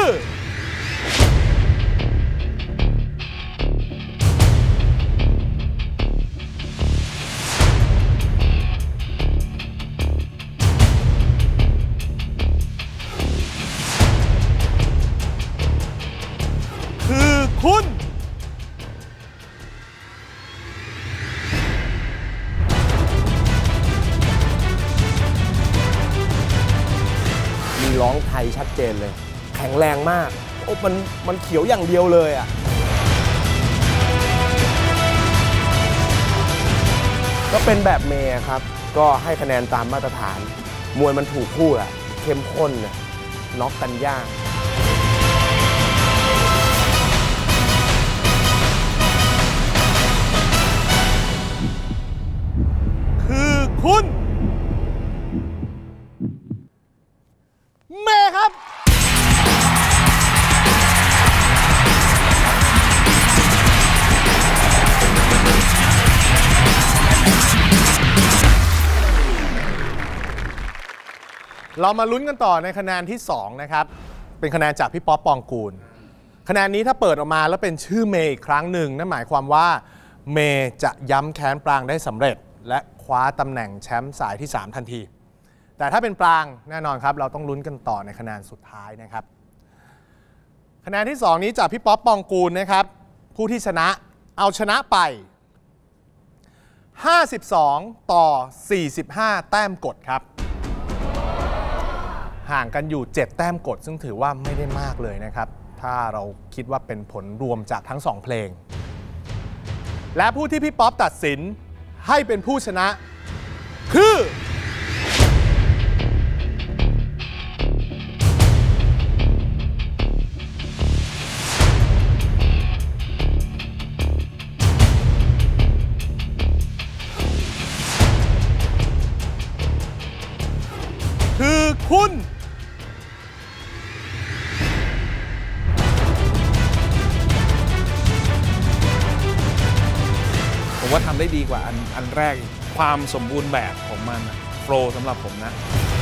คือคุณมีร้องไทยชัดเจนเลยแข็งแรงมากโอ้มันมันเขียวอย่างเดียวเลยอ่ะก็เป็นแบบเมย์ครับก็ให้คะแนนตามมาตรฐานมวยมันถูกคู่อะเข้มข้นอะน็อกกันยากคือคุณเมย์ครับเรามาลุ้นกันต่อในคะแนนที่สองนะครับเป็นคะแนนจากพี่ป๊อปปองกูลคะแนนนี้ถ้าเปิดออกมาแล้วเป็นชื่อเมย์อีกครั้งหนึ่งนั่นหมายความว่าเมย์จะย้ำแค้นปรางได้สำเร็จและคว้าตำแหน่งแชมป์สายที่สามทันทีแต่ถ้าเป็นปรางแน่นอนครับเราต้องลุ้นกันต่อในคะแนนสุดท้ายนะครับคะแนนที่สองนี้จากพี่ป๊อปปองกูลนะครับผู้ที่ชนะเอาชนะไปห้าสิบสองต่อสี่สิบห้าแต้มกดครับห่างกันอยู่เจ็ดแต้มกดซึ่งถือว่าไม่ได้มากเลยนะครับถ้าเราคิดว่าเป็นผลรวมจากทั้งสองเพลงและผู้ที่พี่ป๊อปตัดสินให้เป็นผู้ชนะคือคือคุณผมว่าทำได้ดีกว่าอันอันแรกความสมบูรณ์แบบของมันโฟลว์สำหรับผมนะ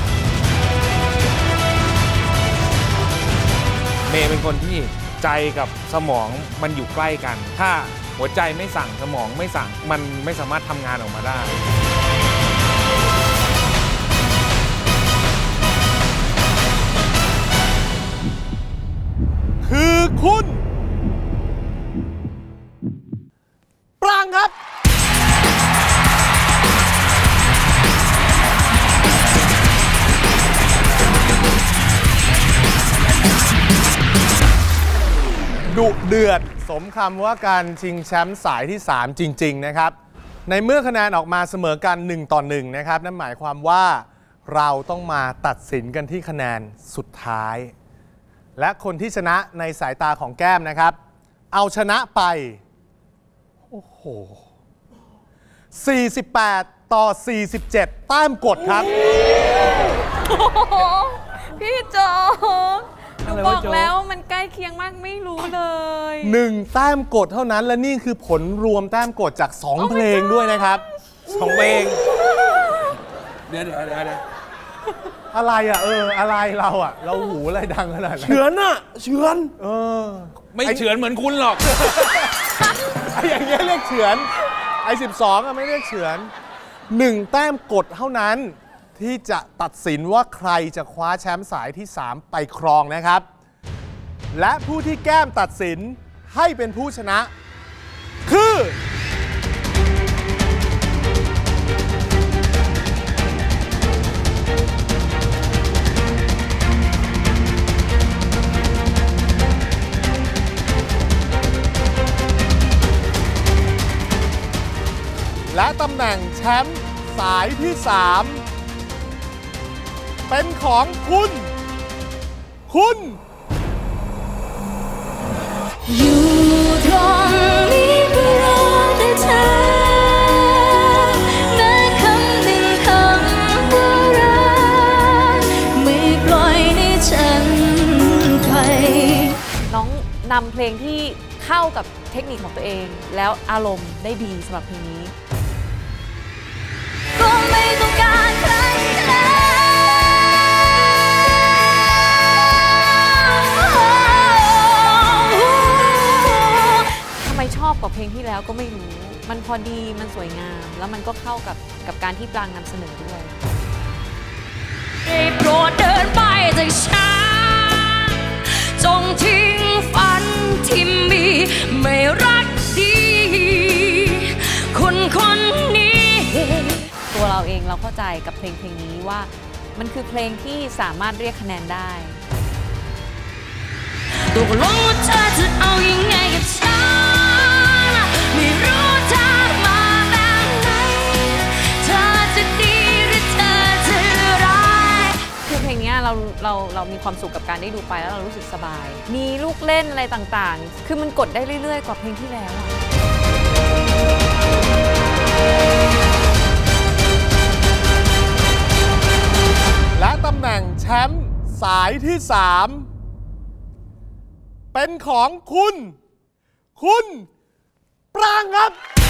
เมย์เป็นคนที่ใจกับสมองมันอยู่ใกล้กันถ้าหัวใจไม่สั่งสมองไม่สั่งมันไม่สามารถทำงานออกมาได้คือคุณปรางครับดุเดือดสมคำว่าการชิงแชมป์สายที่สามจริงๆนะครับในเมื่อคะแนนออกมาเสมอกันหนึ่งต่อหนึ่งนะครับนั่นหมายความว่าเราต้องมาตัดสินกันที่คะแนนสุดท้ายและคนที่ชนะในสายตาของแก้มนะครับเอาชนะไปโอ้โหสี่สิบแปดต่อสี่สิบเจ็ดแต้มกดครับพี่โจ๊กหนูบอกแล้วมันใกล้เคียงมากไม่รู้เลยหนึ่งแต้มกดเท่านั้นและนี่คือผลรวมแต้มกดจากสองเพลงด้วยนะครับสองเพลงเดี๋ยวเดี๋ยวเดี๋ยวอะไรอ่ะเอออะไรเราอ่ะเราหูอะไรดังขนาดนั้นเฉือนอ่ะเฉือนเออไม่เฉือนเหมือนคุณหรอกไอ้อย่างเงี้ยเรียกเฉือนไอ้สิบสองอ่ะไม่เรียกเฉือนหนึ่งแต้มกดเท่านั้นที่จะตัดสินว่าใครจะคว้าแชมป์สายที่สามไปครองนะครับและผู้ที่แก้มตัดสินให้เป็นผู้ชนะคือและตำแหน่งแชมป์สายที่สามเป็นของคุณคุณอยู่ตรงนี้เพื่อรอแต่เธอแม้คำหนึ่งคำว่ารักไม่ปล่อยให้ฉันไปน้องนำเพลงที่เข้ากับเทคนิคของตัวเองแล้วอารมณ์ได้ดีสำหรับเพลงนี้ก็ไม่ต้องการใครทำไมชอบกว่าเพลงที่แล้วก็ไม่รู้มันพอดีมันสวยงามแล้วมันก็เข้ากับกับการที่ปรางนำเสนอด้วยได้โปรดเดินไปจากฉันจงทิ้งฝันที่มีไม่รักดีคนคนนี้ตัวเราเองเราเข้าใจกับเพลงเพลงนี้ว่ามันคือเพลงที่สามารถเรียกคะแนนได้ตกลงว่าเธอจะเอายังไงกับฉันไม่รู้เธอมาแบบไหนเธอจะดีหรือเธอจะร้ายคือเพลงนี้เราเราเรามีความสุขกับการได้ดูไปแล้วเรารู้สึกสบายมีลูกเล่นอะไรต่างๆคือมันกดได้เรื่อยๆกว่าเพลงที่แล้วและตำแหน่งแชมป์สายที่สามเป็นของคุณคุณปรางครับ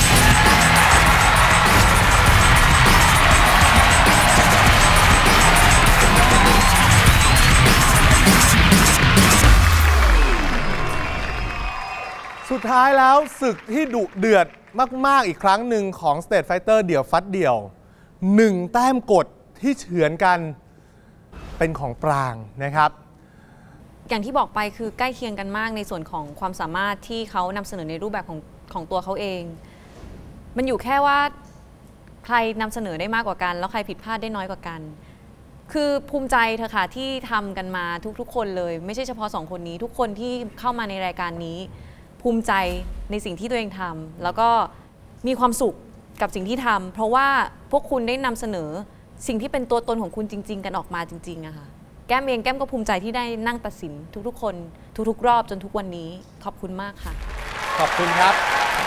สุดท้ายแล้วศึกที่ดุเดือดมากๆอีกครั้งหนึ่งของ State Fighter เดี่ยวฟัดเดี่ยวหนึ่งแต้มกดที่เฉือนกันเป็นของปรางนะครับอย่างที่บอกไปคือใกล้เคียงกันมากในส่วนของความสามารถที่เขานำเสนอในรูปแบบของของตัวเขาเองมันอยู่แค่ว่าใครนำเสนอได้มากกว่ากันแล้วใครผิดพลาดได้น้อยกว่ากันคือภูมิใจเธอค่ะที่ทำกันมาทุกๆคนเลยไม่ใช่เฉพาะสองคนนี้ทุกคนที่เข้ามาในรายการนี้ภูมิใจในสิ่งที่ตัวเองทำแล้วก็มีความสุขกับสิ่งที่ทำเพราะว่าพวกคุณได้นำเสนอสิ่งที่เป็นตัวตนของคุณจริงๆกันออกมาจริงๆอะค่ะแก้มเองแก้มก็ภูมิใจที่ได้นั่งตัดสินทุกๆคนทุกๆรอบจนทุกวันนี้ขอบคุณมากค่ะขอบคุณครับ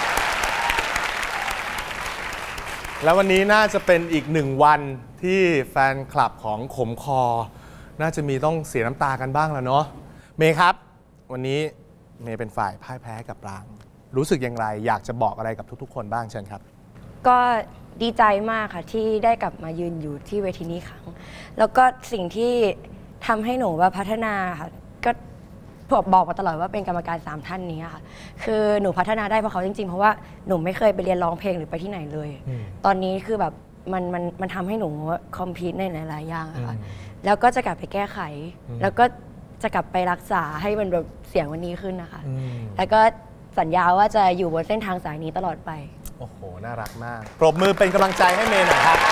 แล้ววันนี้น่าจะเป็นอีกหนึ่งวันที่แฟนคลับของขมคอน่าจะมีต้องเสียน้ำตากันบ้างแล้วเนาะเมย์ครับวันนี้เมย์เป็นฝ่ายพ่ายแพ้กับปรางรู้สึกอย่างไรอยากจะบอกอะไรกับทุกๆคนบ้างเชิญครับก็ดีใจมากค่ะที่ได้กลับมายืนอยู่ที่เวทีนี้ครั้งแล้วก็สิ่งที่ทำให้หนูว่าพัฒนาค่ะก็ผมบอกมาตลอดว่าเป็นกรรมการสามท่านนี้ค่ะคือหนูพัฒนาได้เพราะเขาจริงๆเพราะว่าหนูไม่เคยไปเรียนร้องเพลงหรือไปที่ไหนเลยตอนนี้คือแบบมันมันมันทำให้หนูคอมพลีทในหลายๆอย่างค่ะแล้วก็จะกลับไปแก้ไขแล้วก็จะกลับไปรักษาให้มันแบบเสียงวันนี้ขึ้นนะคะแล้วก็สัญญาว่าจะอยู่บนเส้นทางสายนี้ตลอดไปโอ้โหน่ารักมากปรบมือเป็นกำลังใจให้เมย์หน่อยครับ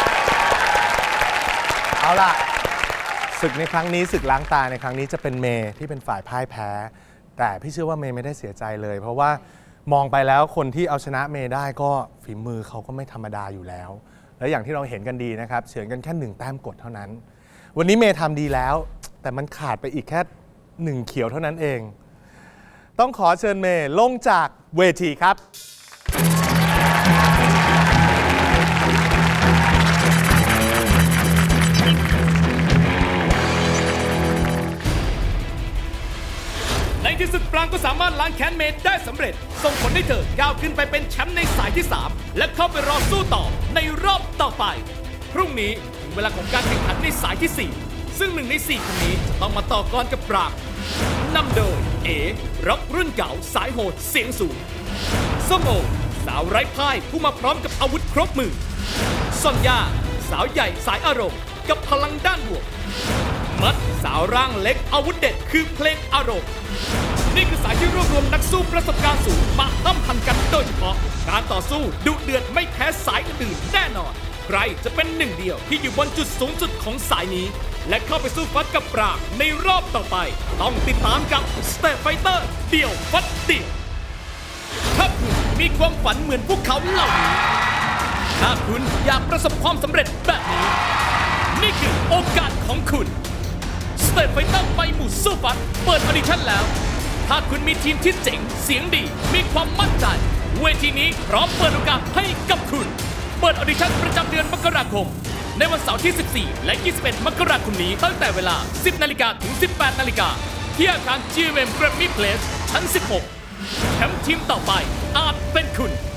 เอาล่ะศึกในครั้งนี้ศึกล้างตาในครั้งนี้จะเป็นเมย์ที่เป็นฝ่ายพ่ายแพ้แต่พี่เชื่อว่าเมย์ไม่ได้เสียใจเลยเพราะว่ามองไปแล้วคนที่เอาชนะเมย์ได้ก็ฝีมือเขาก็ไม่ธรรมดาอยู่แล้วและอย่างที่เราเห็นกันดีนะครับเฉือนกันแค่หนึ่งแต้มกดเท่านั้นวันนี้เมย์ทำดีแล้วแต่มันขาดไปอีกแค่หนึ่งเขียวเท่านั้นเองต้องขอเชิญเมย์ลงจากเวทีครับในที่สุดปรางก็สามารถล้างแค้นเมย์ได้สำเร็จส่งผลให้เธอก้าวขึ้นไปเป็นแชมป์ในสายที่สามและเข้าไปรอสู้ต่อในรอบต่อไปพรุ่งนี้ถึงเวลาของการแข่งขันในสายที่สี่ซึ่งหนึ่งในสี่คนนี้ต้องมาต่อกรกับปรางนำโดยเอร็อกรุ่นเก่าสายโหดเสียงสูงส้มโอสาวไร้พ่ายผู้มาพร้อมกับอาวุธครบมือโซซอนยาสาวใหญ่สายอารมณ์กับพลังด้านบวกมัดสาวร่างเล็กอาวุธเด็ดคือเพลงอารมณ์นี่คือสายที่รวบรวมนักสู้ประสบการณ์สูงมาห้ำพันกันโดยเฉพาะการต่อสู้ดุเดือดไม่แพ้สายอื่นๆแน่นอนใครจะเป็นหนึ่งเดียวที่อยู่บนจุดสูงสุดของสายนี้และเข้าไปสู้ฟัดกับปรางในรอบต่อไปต้องติดตามกับ Step Fighter เดี่ยวฟัดเดี่ยวถ้าคุณมีความฝันเหมือนพวกเขาเหล่านี้ถ้าคุณอยากประสบความสำเร็จแบบนี้นี่คือโอกาสของคุณ Step Fighter ไปหมู่สู้ฟัดเปิดออดิชั่นแล้วถ้าคุณมีทีมที่เจ๋งเสียงดีมีความมั่นใจเวทีนี้พร้อมเปิดโอกาสให้กับคุณเปิดออดิชั่นประจำเดือนมกราคมในวันเสาร์ที่ สิบสี่ และ ยี่สิบเอ็ด มกราคมนี้ตั้งแต่เวลา สิบ นาฬิกาถึง สิบแปด นาฬิกาที่อาคาร จี เอ็ม Grammy Place ชั้น สิบหก แชมป์ทีมต่อไปอาจเป็นคุณ